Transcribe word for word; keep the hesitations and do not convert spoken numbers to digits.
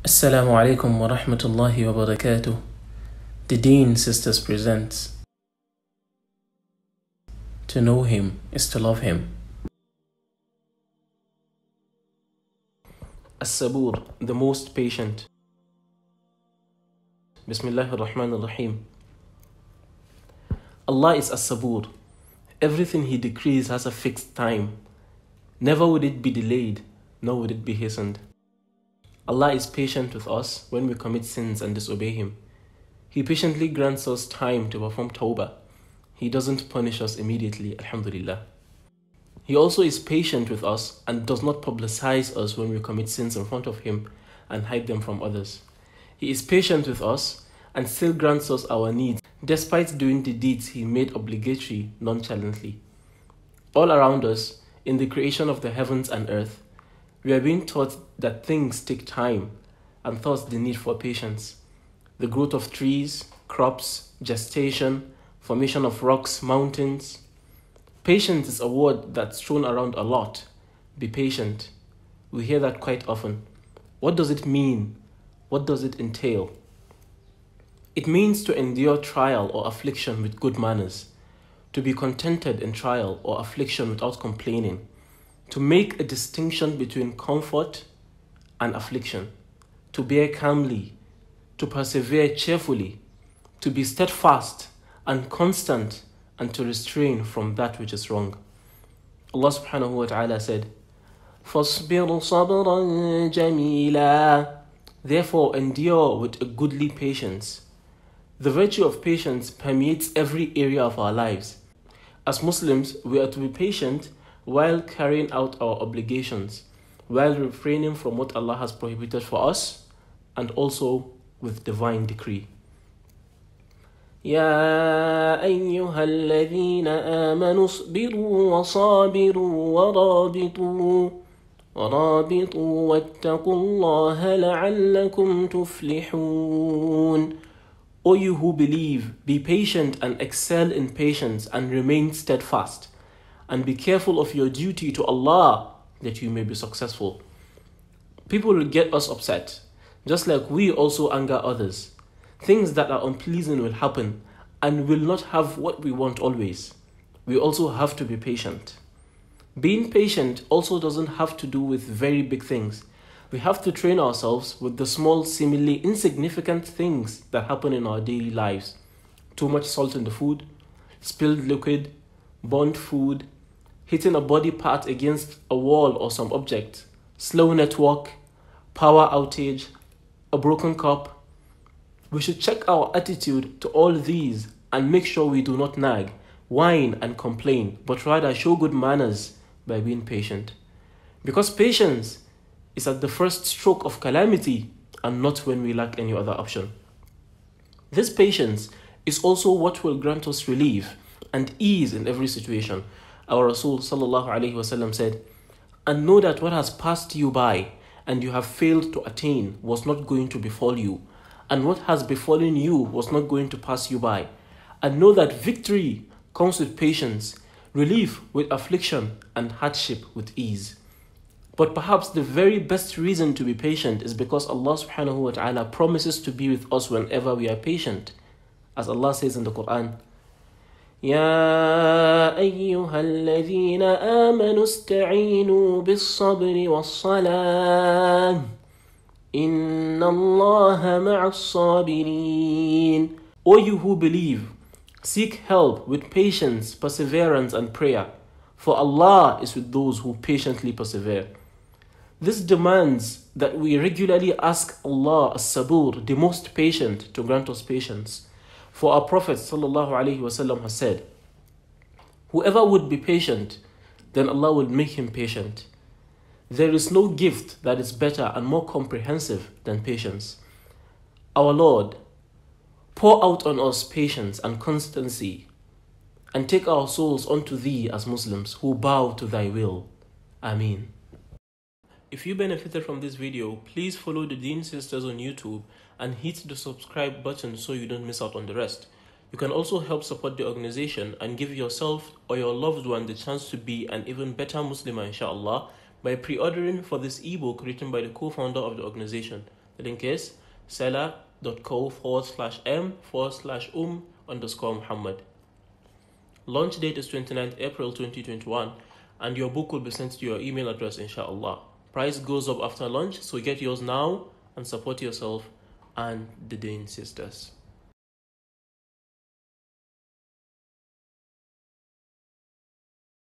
Assalamu alaikum wa rahmatullahi wa barakatuh. The Deen Sisters presents To know Him is to love Him. Sabuur, the most patient. Bismillahir Rahmanir Rahim. Allah is Sabuur. Everything He decrees has a fixed time. Never would it be delayed, nor would it be hastened. Allah is patient with us when we commit sins and disobey Him. He patiently grants us time to perform tawbah. He doesn't punish us immediately, alhamdulillah. He also is patient with us and does not publicize us when we commit sins in front of Him and hide them from others. He is patient with us and still grants us our needs, despite doing the deeds He made obligatory nonchalantly. All around us, in the creation of the heavens and earth, we are being taught that things take time, and thus the need for patience. The growth of trees, crops, gestation, formation of rocks, mountains. Patience is a word that's thrown around a lot. Be patient. We hear that quite often. What does it mean? What does it entail? It means to endure trial or affliction with good manners, to be contented in trial or affliction without complaining, to make a distinction between comfort and affliction, to bear calmly, to persevere cheerfully, to be steadfast and constant, and to restrain from that which is wrong. Allah subhanahu wa ta'ala said, فَاصْبِرْ صَبْرًا جَمِيلًا. Therefore endure with a goodly patience. The virtue of patience permeates every area of our lives. As Muslims, we are to be patient while carrying out our obligations, while refraining from what Allah has prohibited for us, and also with divine decree. يا أيها الذين آمنوا اصبروا وصابروا ورابطوا ورابطوا واتقوا الله لعلكم تفلحون. O you who believe, be patient and excel in patience and remain steadfast, and be careful of your duty to Allah that you may be successful. People will get us upset, just like we also anger others. Things that are unpleasing will happen and will not have what we want always. We also have to be patient. Being patient also doesn't have to do with very big things. We have to train ourselves with the small, seemingly insignificant things that happen in our daily lives. Too much salt in the food, spilled liquid, burnt food, hitting a body part against a wall or some object, slow network, power outage, a broken cup. We should check our attitude to all these and make sure we do not nag, whine and complain, but rather show good manners by being patient. Because patience is at the first stroke of calamity and not when we lack any other option. This patience is also what will grant us relief and ease in every situation. Our Rasul sallallahu alaihi wasallam said, and know that what has passed you by and you have failed to attain was not going to befall you, and what has befallen you was not going to pass you by. And know that victory comes with patience, relief with affliction, and hardship with ease. But perhaps the very best reason to be patient is because Allah subhanahu wa ta'ala promises to be with us whenever we are patient. As Allah says in the Quran, يا أيها الذين آمنوا استعينوا بالصبر والصلاة إن الله مع الصابرين. O you who believe, seek help with patience, perseverance and prayer, for Allah is with those who patiently persevere. This demands that we regularly ask Allah as-Sabuur, the most patient, to grant us patience. For our Prophet sallallahu alaihi wasallam has said, whoever would be patient, then Allah will make him patient. There is no gift that is better and more comprehensive than patience. Our Lord, pour out on us patience and constancy, and take our souls unto Thee as Muslims who bow to Thy will. Ameen. If you benefited from this video, please follow the Deen Sisters on YouTube and hit the subscribe button so you don't miss out on the rest. You can also help support the organization and give yourself or your loved one the chance to be an even better Muslim, inshallah, by pre-ordering for this ebook written by the co-founder of the organization. The link is seller.co forward slash m forward slash um underscore Muhammad. Launch date is twenty-ninth April twenty twenty-one, and your book will be sent to your email address, inshallah. Price goes up after launch, so get yours now and support yourself and the Deen sisters.